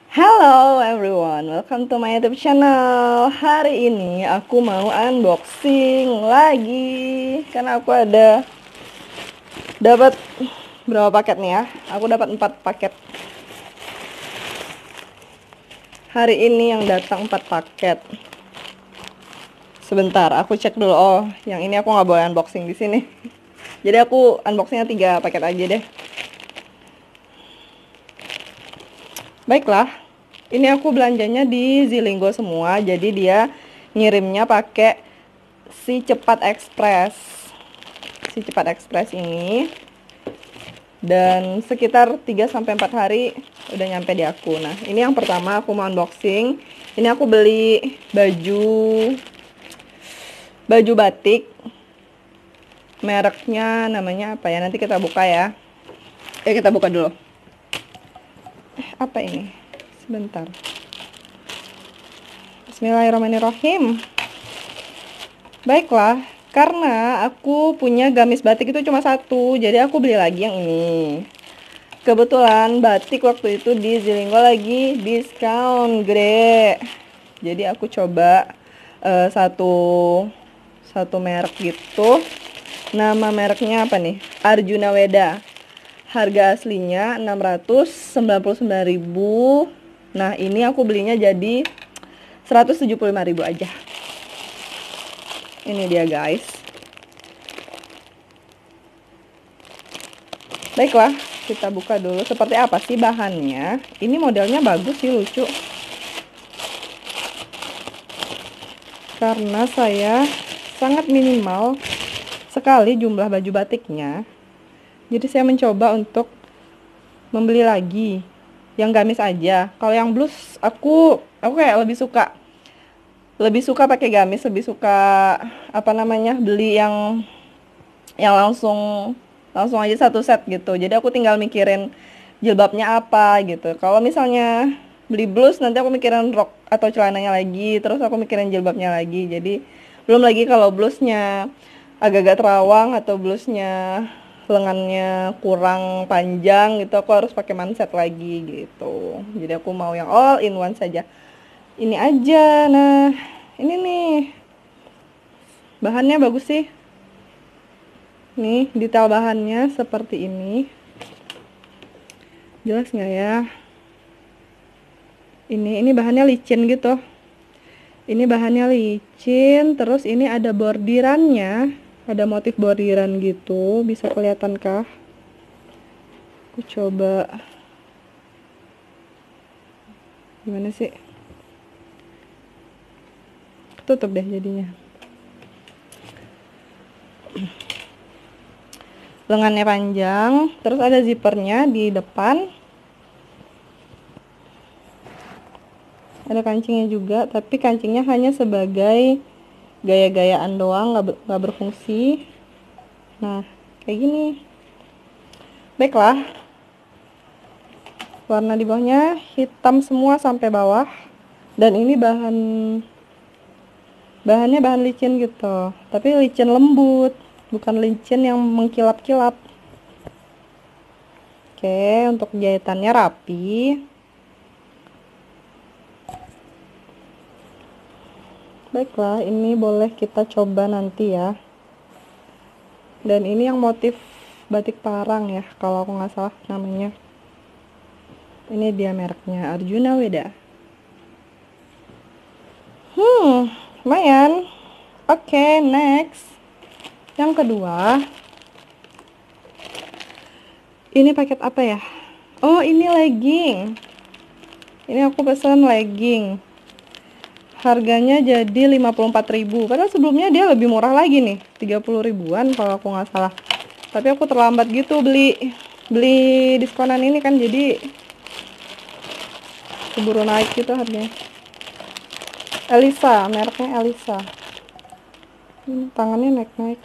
Hello everyone, welcome to my YouTube channel. Hari ini aku mau unboxing lagi karena aku ada dapat berapa paket nih ya? Aku dapat 4 paket. Hari ini yang datang 4 paket. Sebentar, aku cek dulu. Oh, yang ini aku nggak boleh unboxing di sini. Jadi aku unboxingnya 3 paket aja deh. Baiklah, ini aku belanjanya di Zilinggo semua. Jadi dia ngirimnya pakai si Cepat Express. Si Cepat Express ini. Dan sekitar 3-4 hari udah nyampe di aku. Nah, ini yang pertama aku mau unboxing. Ini aku beli baju batik. Mereknya namanya apa ya? Nanti kita buka ya. Kita buka dulu. Apa ini? Sebentar. Bismillahirrahmanirrahim. Baiklah, karena aku punya gamis batik itu cuma satu, jadi aku beli lagi yang ini. Kebetulan batik waktu itu di Zilinggo lagi diskon gede. Jadi aku coba satu merek gitu. Nama mereknya apa nih? Arjuna Weda. Harga aslinya 699.000. Nah, ini aku belinya jadi 175.000 aja. Ini dia guys. Baiklah, kita buka dulu seperti apa sih bahannya. Ini modelnya bagus sih, lucu. Karena saya sangat minimal sekali jumlah baju batiknya. Jadi saya mencoba untuk membeli lagi yang gamis aja. Kalau yang blus aku kayak lebih suka pakai gamis, lebih suka beli yang langsung aja satu set gitu. Jadi aku tinggal mikirin jilbabnya apa gitu. Kalau misalnya beli blus nanti aku mikirin rok atau celananya lagi, terus aku mikirin jilbabnya lagi. Jadi belum lagi kalau blusnya agak-agak terawang atau blusnya lengannya kurang panjang gitu, aku harus pakai manset lagi gitu. Jadi aku mau yang all in one saja. Ini aja. Nah, ini nih. Bahannya bagus sih. Nih, detail bahannya seperti ini. Jelas nggak ya? Ini bahannya licin gitu. Ini bahannya licin, terus ini ada bordirannya. Ada motif bordiran gitu, bisa kelihatan kah? Aku coba. Gimana sih? Tutup deh jadinya. Lengannya panjang, terus ada zippernya di depan. Ada kancingnya juga, tapi kancingnya hanya sebagai gaya-gayaan doang, nggak berfungsi. Nah, kayak gini. Baiklah, warna di bawahnya hitam semua sampai bawah, dan ini bahannya bahan licin gitu, tapi licin lembut, bukan licin yang mengkilap-kilap. Oke, untuk jahitannya rapi. Baiklah, ini boleh kita coba nanti ya. Dan ini yang motif batik parang ya, kalau aku nggak salah namanya. Ini dia mereknya, Arjuna Weda. Lumayan. Oke, next. Yang kedua, ini paket apa ya? Oh, ini legging. Ini aku pesan legging. Harganya jadi 54.000. Padahal sebelumnya dia lebih murah lagi nih, 30 ribuan kalau aku nggak salah. Tapi aku terlambat gitu beli diskonan ini kan, jadi keburu naik gitu harganya. Elisa, mereknya Elisa. Ini tangannya naik-naik.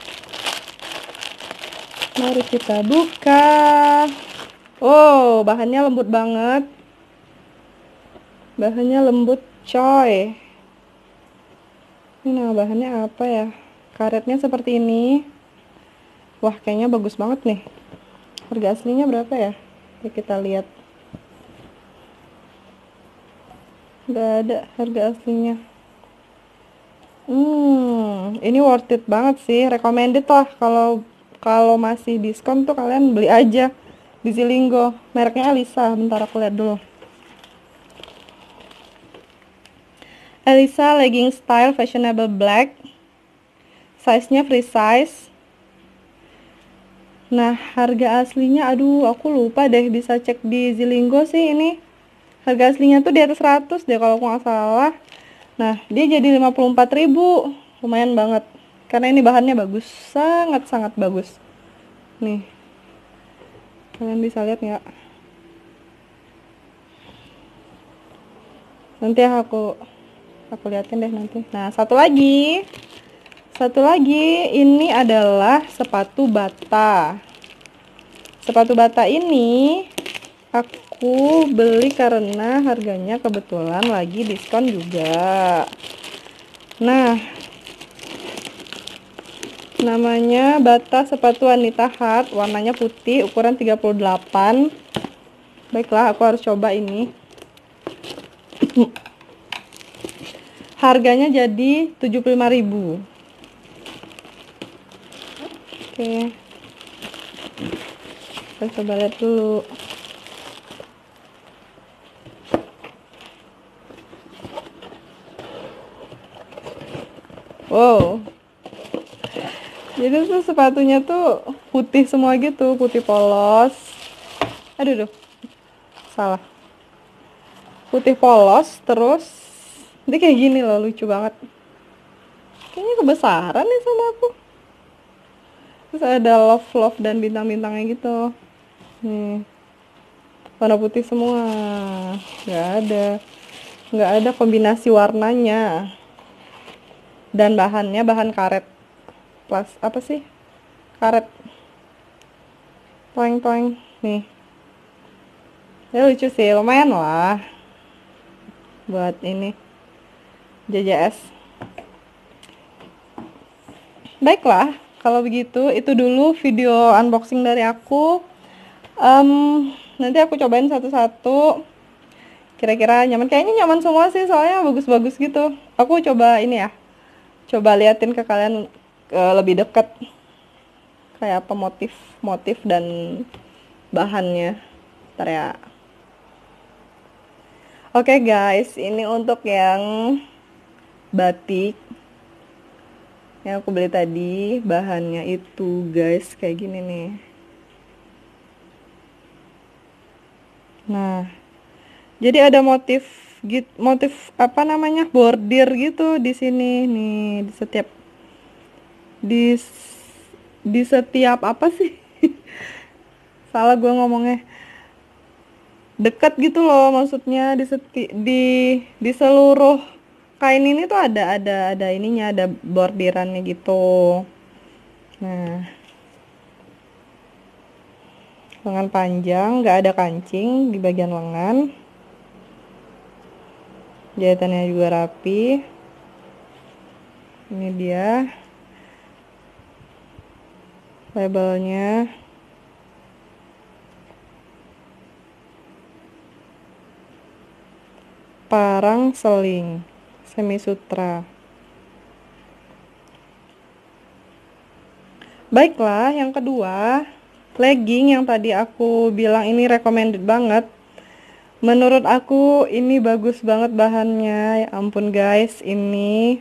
Mari kita buka. Oh, bahannya lembut banget. Bahannya lembut coy. Ini nama bahannya apa ya? Karetnya seperti ini. Wah, kayaknya bagus banget nih. Harga aslinya berapa ya? Kita lihat. nggak ada harga aslinya. Ini worth it banget sih, recommended lah. Kalau kalau masih diskon tuh kalian beli aja di Zilinggo. Mereknya Elisa, bentar aku lihat dulu. Elisa legging style fashionable black, size-nya free size. Nah, harga aslinya aduh aku lupa deh, bisa cek di Zilinggo sih ini. Harga aslinya tuh di atas 100 deh kalau aku nggak salah. Nah, dia jadi 54.000. Lumayan banget. Karena ini bahannya bagus, sangat-sangat bagus. Nih. Kalian bisa lihat nggak? Nanti aku liatin deh nanti. Nah, satu lagi. Satu lagi, ini adalah sepatu bata. Sepatu bata ini aku beli karena harganya kebetulan lagi diskon juga. Nah, namanya bata sepatu wanita hard, warnanya putih, ukuran 38. Baiklah, aku harus coba ini. Harganya jadi 75.000. Oke. Kita coba lihat dulu. Wow. Jadi tuh sepatunya tuh putih semua gitu, putih polos. Aduh, salah. Putih polos, terus dia kayak gini loh, lucu banget. Kayaknya kebesaran nih sama aku. Terus ada love dan bintang-bintangnya gitu. Nih, warna putih semua. Nggak ada kombinasi warnanya. Dan bahannya bahan karet. Plus apa sih? Karet. Toeng-toeng. Nih. Ya lucu sih, lumayan lah. Buat ini JJS. Baiklah, kalau begitu itu dulu video unboxing dari aku. Nanti aku cobain satu-satu. Kira-kira nyaman, kayaknya nyaman semua sih, soalnya bagus-bagus gitu. Aku coba ini ya, coba liatin ke kalian lebih dekat kayak apa motif dan bahannya. Ntar ya. Oke guys, ini untuk yang batik yang aku beli tadi, bahannya itu guys kayak gini nih. Nah, jadi ada motif apa namanya, bordir gitu di sini nih, di di setiap apa sih? Salah gue ngomongnya. Deket gitu loh, maksudnya di seluruh kain ini tuh ada ininya, ada bordirannya gitu. Nah, lengan panjang, nggak ada kancing di bagian lengan. Jahitannya juga rapi. Ini dia labelnya. Parang seling semi sutra. Baiklah, yang kedua, legging yang tadi aku bilang ini recommended banget. Menurut aku ini bagus banget bahannya. Ya ampun guys, ini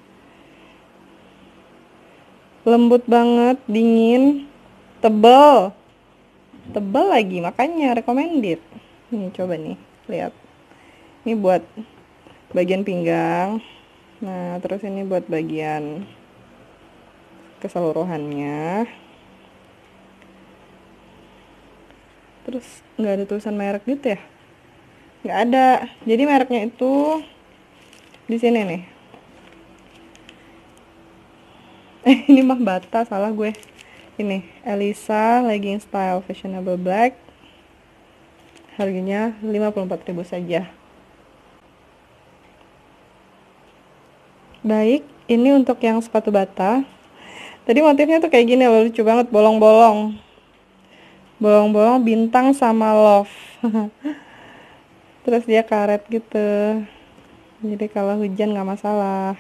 lembut banget, dingin, tebal. Tebal lagi, makanya recommended. Nih coba nih, lihat. Ini buat bagian pinggang. Nah, terus ini buat bagian keseluruhannya. Terus nggak ada tulisan merek gitu ya? Nggak ada. Jadi mereknya itu di sini nih. Ini mah bata, salah gue. Ini Elisa legging style fashionable black. Harganya 54.000 saja. Baik, ini untuk yang sepatu bata. Tadi motifnya tuh kayak gini loh, lucu banget, bolong-bolong. Bolong-bolong bintang sama love. Terus dia karet gitu. Jadi kalau hujan nggak masalah.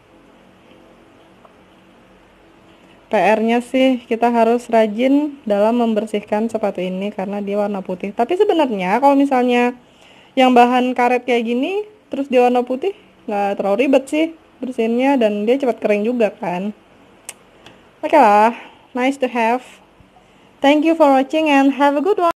PR-nya sih kita harus rajin dalam membersihkan sepatu ini karena dia warna putih. Tapi sebenarnya kalau misalnya yang bahan karet kayak gini terus dia warna putih nggak terlalu ribet sih bersihinnya, dan dia cepat kering juga kan. Oke lah, nice to have. Thank you for watching and have a good one.